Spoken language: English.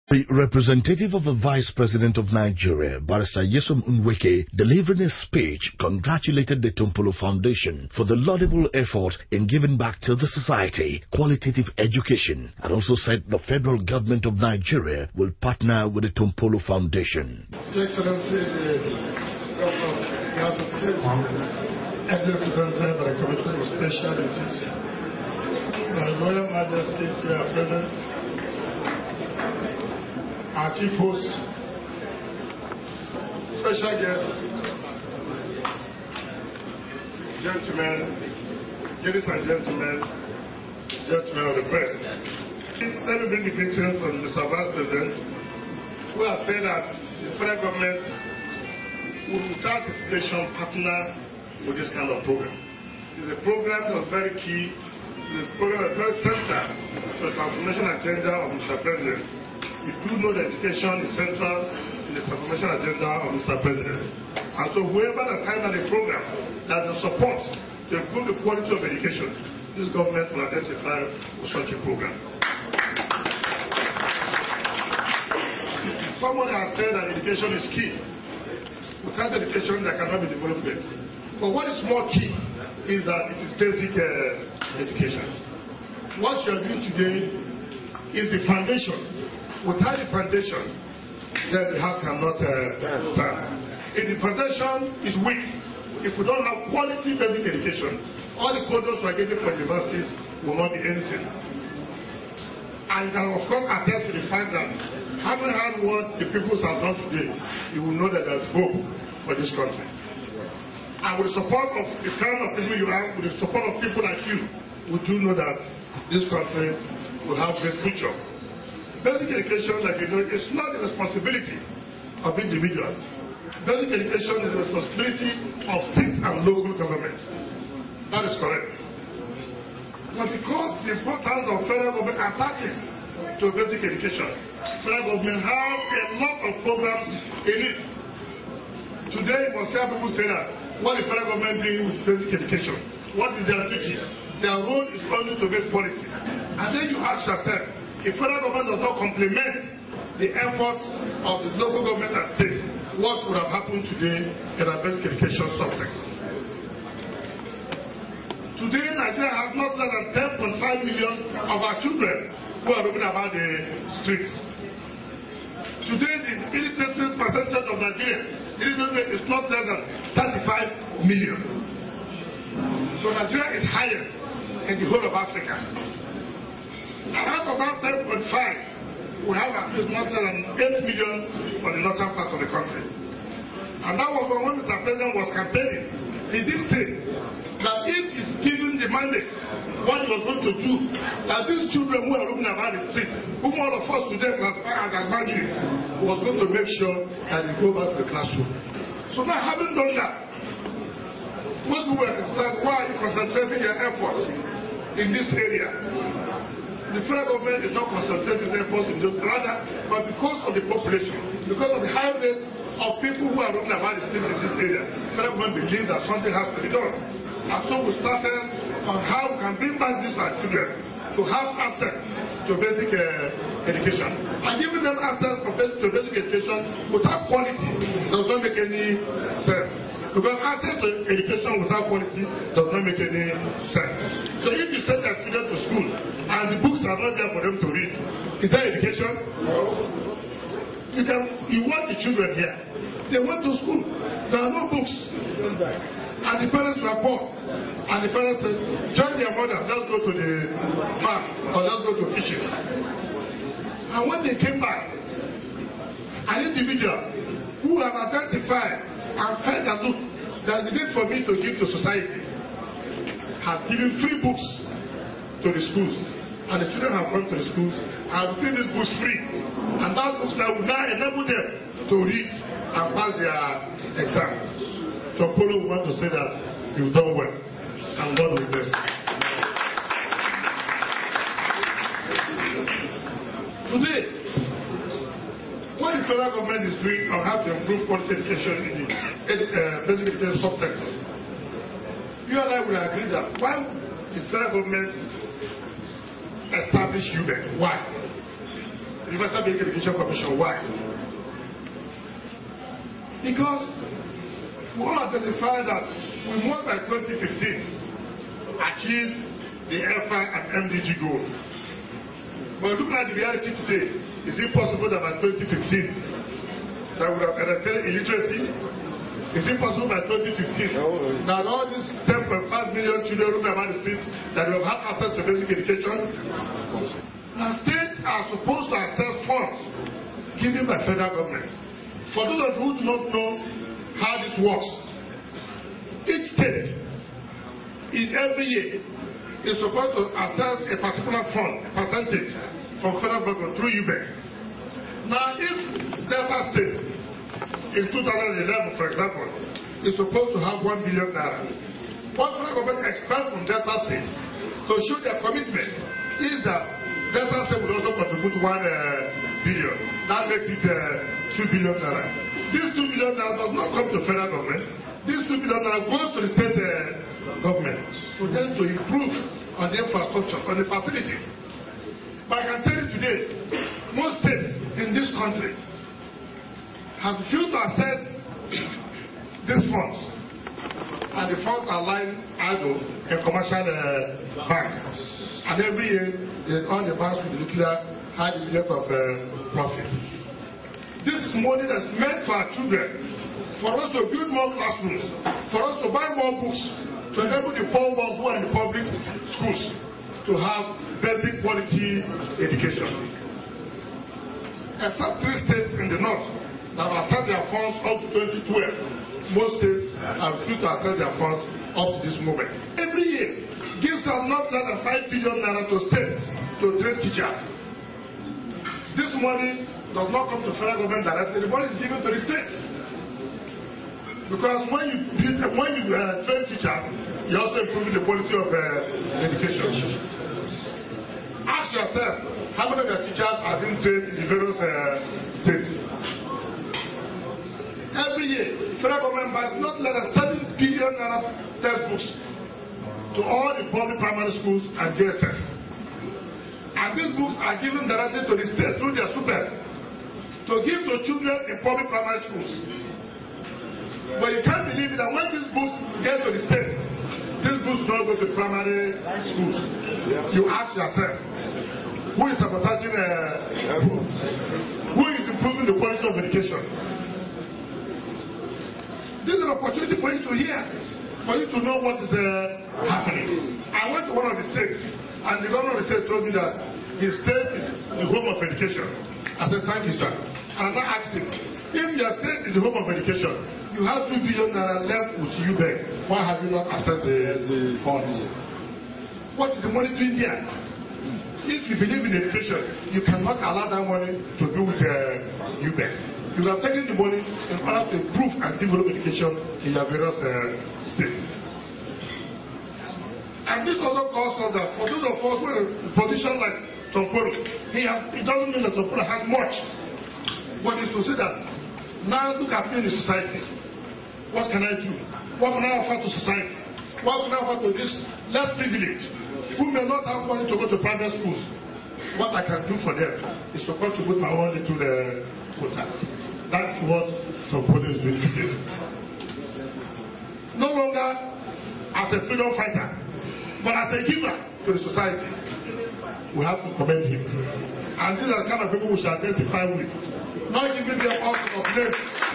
The representative of the Vice President of Nigeria, Barrister Nyesom Nweke, delivering a speech, congratulated the Tompolo Foundation for the laudable effort in giving back to the society qualitative education, and also said the federal government of Nigeria will partner with the Tompolo Foundation. Your Excellency, the Governor of the United States, and the representative of the Commission of Special Duties, Your Royal Majesty, your President, our chief host, special guests, gentlemen, ladies and gentlemen, gentlemen of the press. Let me bring the greetings from Mr. Vice President, who has said that the federal government will, without hesitation, partner with this kind of program. It's a program that was very key, it's a program that is very central to the transformation agenda of Mr. President. We do know that education is central in the transformation agenda of Mr. President. And so whoever has signed the program that will support to improve the quality of education, this government will identify with such a program. Someone has said that education is key. Without education, there cannot be development. But what is more key is that it is basic education. What you are doing today is the foundation. Without the foundation, then the house cannot stand. If the foundation is weak, if we don't have quality basic education, all the products we are getting from universities will not be anything. And can of course attest to the fact that having heard what the people have done today, you will know that there is hope for this country. And with the support of the kind of people you have, with the support of people like you, we do know that this country will have a great future. Basic education, like you know, is not the responsibility of individuals. Basic education is the responsibility of state and local government. That is correct. But because the importance of federal government attaches to basic education, federal government have a lot of programs in it. Today, you must hear people say that what the federal government doing with basic education? What is their duty? Their role is only to make policy. And then you ask yourself, if federal government does not complement the efforts of the local government and state, what would have happened today in our basic education subject? Today, Nigeria has not less than 10.5 million of our children who are roaming about the streets. Today, the illiteracy percentage of Nigeria is not less than 35 million. So Nigeria is highest in the whole of Africa. Out of that 10.5, we have at least not less than 8 million for the northern part of the country. And that was when Mr. President was campaigning. He did say that if he's given the mandate, what he was going to do, that these children who are roaming about the street, whom all of us today classify as advantage, was going to make sure that they go back to the classroom. So now, having done that, most people were concerned, why are you concentrating your efforts in this area? The federal government is not concentrating their efforts in this, rather, but because of the population, because of the high rate of people who are roaming about the streets in this area, the federal government believes that something has to be done. And so we started on how we can bring back these our children to have access to basic education. And giving them access to basic education without quality does not make any sense. Because access to education without quality does not make any sense. So if you send your children to school and the books are not there for them to read, is that education? You want the children here. They went to school. There are no books. And the parents were poor. And the parents said, join their mother, let's go to the farm or let's go to fishing. And when they came back, an individual who have identified and felt that look, there's a need for me to give to society, has given free books to the schools. And the children have gone to the schools and have seen these books free. And that books now will now enable them to read and pass their exams. So Polo want to say that you've done well. And God will bless. Today, what the federal government is doing on how to improve quality education in the basic education subjects, you and I will agree that why the federal government establish UBEC? Why? Universal Basic Education Commission. Why? Because we all identify that we must by 2015 achieve the FI and MDG goal. But looking at the reality today, is it possible that by 2015 that we have eradicated illiteracy? Is it possible by 2015 that all these 10.5 million children roaming around the streets that will have access to basic education? Now states are supposed to access funds given by federal government. For those of you who do not know how this works, each state in every year is supposed to access a particular fund, a percentage from federal government through UBEC. Now if Delta State in 2011, for example, is supposed to have 1 billion naira, what federal government expects from Delta State to show their commitment is that Delta State will also contribute 1 billion. That makes it 2 billion naira. This 2 billion naira does not come to federal government. This 2 billion naira goes to the state government for them to improve on the infrastructure, on the facilities. But I can tell you today, most states in this country have refused to access these funds, and the funds are lying idle in commercial banks. And every year, all the banks will declare high millions of profit. This is money that's meant for our children, for us to build more classrooms, for us to buy more books, to enable the poor ones who are in the public schools to have basic quality education. Except 3 states in the north that have accessed their funds up to 2012, most states have refused to access their funds up to this moment. Every year, gives us not less than 5 billion naira to states to train teachers. This money does not come to federal government directly. The money is given to the states. Because when you train teachers, you're also improving the quality of education. Ask yourself, how many of your teachers are being trained in the various states? Every year, federal government buys not less than 7 billion textbooks to all the public primary schools and JSS. And these books are given directly to the state through their super to give to children in public primary schools. But you can't believe it that when these books get to the state, these books don't go to primary schools. You ask yourself, who is sabotaging books? Who is improving the quality of education? This is an opportunity for you to hear, for you to know what is happening. I went to one of the states, and the governor of the state told me that his state is the home of education. I said, thank you, sir. And I asked him, if your state is the home of education, you have 2 billion naira left with you there. Why have you not accessed the funds? What is the money doing there? If you believe in education, you cannot allow that money to do with UBEC. You are taking the money in order to improve and develop education in your various states. And this also calls for that for those of us who are in a position like Tompolo, it doesn't mean that Tompolo has much. But it's to say that now look at me in the society. What can I do? What can I offer to society? What can I offer to this less privileged who may not have money to go to private schools? What I can do for them is to contribute my own to the quota. That's what Tompolo is doing today. No longer as a freedom fighter, but as a giver to the society. We have to commend him. And these are the kind of people we should identify with. Not giving them all sorts of names.